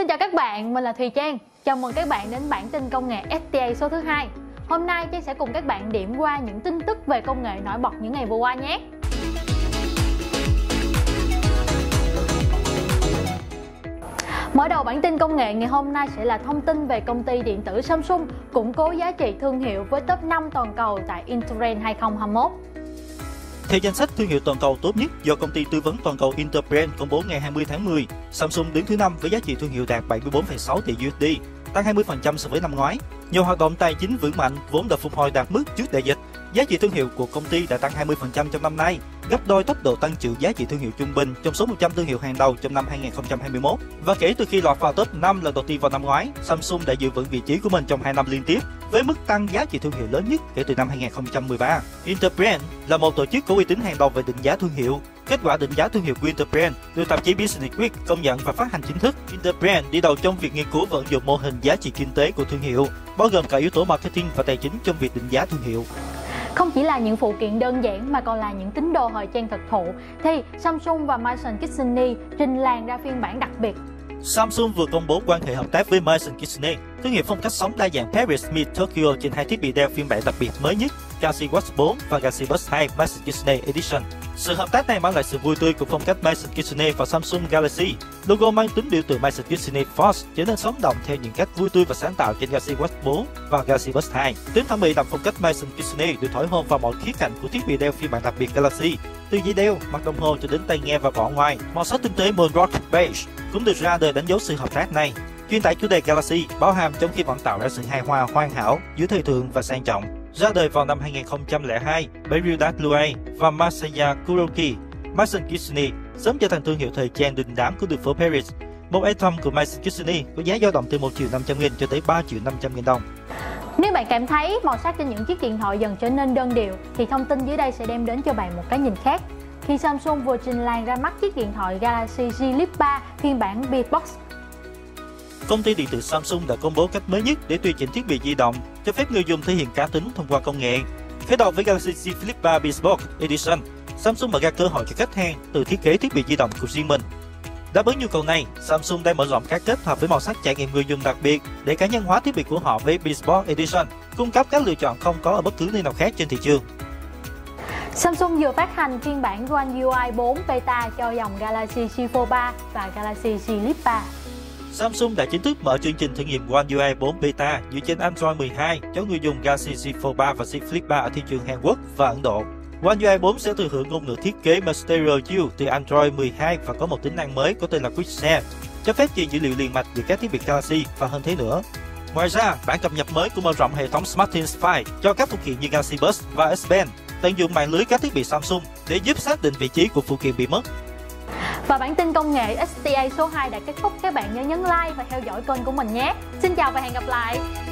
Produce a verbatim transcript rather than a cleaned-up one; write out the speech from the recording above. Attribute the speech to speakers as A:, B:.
A: chào các bạn, mình là Thùy Trang. Chào mừng các bạn đến bản tin công nghệ ét tê a số thứ hai. Hôm nay Trang sẽ cùng các bạn điểm qua những tin tức về công nghệ nổi bật những ngày vừa qua nhé. Mở đầu bản tin công nghệ ngày hôm nay sẽ là thông tin về công ty điện tử Samsung củng cố giá trị thương hiệu với top năm toàn cầu tại Interbrand hai không hai mốt.
B: Theo danh sách thương hiệu toàn cầu tốt nhất do công ty tư vấn toàn cầu Interbrand công bố ngày hai mươi tháng mười, Samsung đứng thứ năm với giá trị thương hiệu đạt bảy mươi tư phẩy sáu tỷ u ét đê, tăng hai mươi phần trăm so với năm ngoái. Nhờ hoạt động tài chính vững mạnh, vốn đã phục hồi đạt mức trước đại dịch. Giá trị thương hiệu của công ty đã tăng hai mươi phần trăm trong năm nay, gấp đôi tốc độ tăng trưởng giá trị thương hiệu trung bình trong số một trăm thương hiệu hàng đầu trong năm hai nghìn không trăm hai mươi mốt. Và kể từ khi lọt vào top năm lần đầu tiên vào năm ngoái, Samsung đã giữ vững vị trí của mình trong hai năm liên tiếp, với mức tăng giá trị thương hiệu lớn nhất kể từ năm hai nghìn không trăm mười ba. Interbrand là một tổ chức có uy tín hàng đầu về định giá thương hiệu. Kết quả định giá thương hiệu của Interbrand được tạp chí Business Week công nhận và phát hành chính thức. Interbrand đi đầu trong việc nghiên cứu và ứng dụng mô hình giá trị kinh tế của thương hiệu, bao gồm cả yếu tố marketing và tài chính trong việc định giá thương hiệu.
A: Không chỉ là những phụ kiện đơn giản mà còn là những tín đồ thời trang thực thụ, thì Samsung và Maison Kitsune trình làng ra phiên bản đặc biệt.
B: Samsung vừa công bố quan hệ hợp tác với Maison Kitsune, thương hiệu phong cách sống đa dạng Paris meets Tokyo trên hai thiết bị đeo phiên bản đặc biệt mới nhất Galaxy Watch bốn và Galaxy Buds hai Maison Kitsune Edition. Sự hợp tác này mang lại sự vui tươi của phong cách Maison Kitsune và Samsung Galaxy. Logo mang tính biểu tượng Maison Kitsune Force trở nên sống động theo những cách vui tươi và sáng tạo trên Galaxy Watch bốn và Galaxy Buds hai. Tính thẩm mỹ đậm phong cách Maison Kitsune được thổi hồn vào mọi khía cạnh của thiết bị đeo phiên bản đặc biệt Galaxy, từ dây đeo, mặt đồng hồ cho đến tai nghe và vỏ ngoài. Màu sắc tinh tế Moonrock Beige cũng được ra đời đánh dấu sự hợp tác này. Chuyên tải chủ đề Galaxy bao hàm trong khi vẫn tạo ra sự hài hòa hoàn hảo giữa thời thượng và sang trọng. Ra đời vào năm hai nghìn không trăm lẻ hai bởi Ryuda Lue và Masaya Kuroki, Maison Kitsune sớm trở thành thương hiệu thời trang đình đám của đường phố Paris. Một item của Maison Kitsune có giá dao động từ một triệu năm trăm nghìn cho tới ba triệu năm trăm nghìn đồng.
A: Nếu bạn cảm thấy màu sắc trên những chiếc điện thoại dần trở nên đơn điệu, thì thông tin dưới đây sẽ đem đến cho bạn một cái nhìn khác. Khi Samsung vừa trình làng ra mắt chiếc điện thoại Galaxy Z Flip ba phiên bản Beatbox.
B: Công ty điện tử Samsung đã công bố cách mới nhất để tùy chỉnh thiết bị di động, cho phép người dùng thể hiện cá tính thông qua công nghệ. Khởi đầu với Galaxy Z Flip ba Beatbox Edition, Samsung mở ra cơ hội cho khách hàng tự thiết kế thiết bị di động của riêng mình. Đáp ứng nhu cầu này, Samsung đang mở rộng các kết hợp với màu sắc trải nghiệm người dùng đặc biệt để cá nhân hóa thiết bị của họ với Beatbox Edition, cung cấp các lựa chọn không có ở bất cứ nơi nào khác trên thị trường.
A: Samsung vừa phát hành phiên bản One u i bốn Beta cho dòng Galaxy Z Fold ba và Galaxy Z Flip ba.
B: Samsung đã chính thức mở chương trình thử nghiệm One u i bốn Beta dựa trên Android mười hai cho người dùng Galaxy Z Fold ba và Z Flip ba ở thị trường Hàn Quốc và Ấn Độ. One u i bốn sẽ thừa hưởng ngôn ngữ thiết kế Master U từ Android mười hai và có một tính năng mới có tên là Quick Share, cho phép truyền dữ liệu liền mạch giữa các thiết bị Galaxy và hơn thế nữa. Ngoài ra, bản cập nhật mới cũng mở rộng hệ thống SmartThings cho các phụ kiện như Galaxy Buds và S Pen, tận dụng mạng lưới các thiết bị Samsung để giúp xác định vị trí của phụ kiện bị mất.
A: Và bản tin công nghệ ét tê a số hai đã kết thúc. Các bạn nhớ nhấn like và theo dõi kênh của mình nhé. Xin chào và hẹn gặp lại.